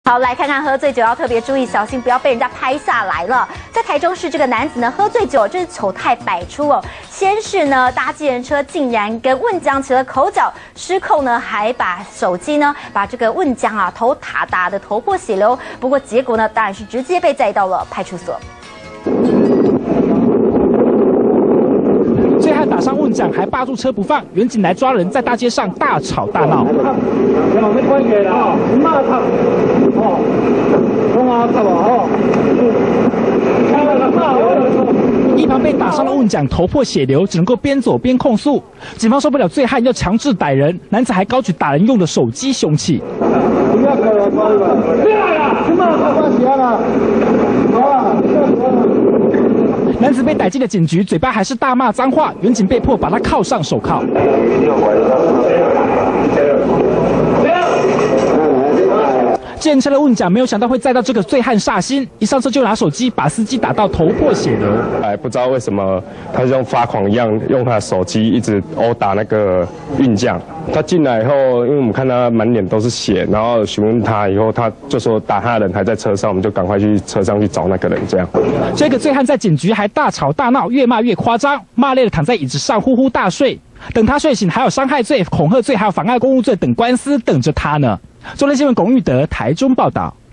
好，来看看喝醉酒要特别注意，小心不要被人家拍下来了。在台中市，这个男子呢喝醉酒，这是丑态百出哦。先是呢搭计程车，竟然跟问江起了口角，失控呢还把手机呢把这个问江啊头打得头破血流。不过结果呢当然是直接被载到了派出所。 醉汉打伤问江，还扒住车不放，远警来抓人，在大街上大吵大闹。一旁被打伤的问江头破血流，只能够边走边控诉。警方受不了醉汉，要强制逮人，男子还高举打人用的手机凶器。男子被逮进了警局，嘴巴还是大骂脏话，远警被迫把他铐上手铐。计程车的问讲，没有想到会载到这个醉汉煞星，一上车就拿手机把司机打到头破血流。 不知道为什么他像发狂一样，用他的手机一直殴打那个运将。他进来以后，因为我们看他满脸都是血，然后询问他以后，他就说打他的人还在车上，我们就赶快去车上去找那个人。这样， 这个醉汉在警局还大吵大闹，越骂越夸张，骂累了躺在椅子上呼呼大睡。等他睡醒，还有伤害罪、恐吓罪，还有妨碍公务罪等官司等着他呢。中天新闻龚玉德台中报道。